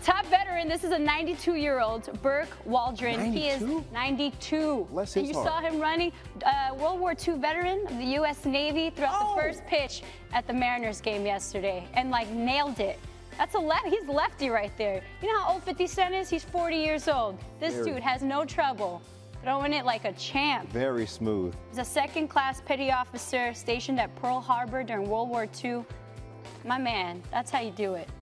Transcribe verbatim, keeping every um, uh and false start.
top veteran, this is a ninety-two-year-old Burke Waldron. ninety-two? He is ninety-two. Bless And his you heart. saw him running, uh, World War Two veteran of the U S Navy throughout Oh. the first pitch at the Mariners game yesterday, and like nailed it. That's a left. He's lefty right there. You know how old fifty Cent is? He's forty years old. This Very. dude has no trouble throwing it like a champ. Very smooth. He's a second-class petty officer stationed at Pearl Harbor during World War Two. My man, that's how you do it.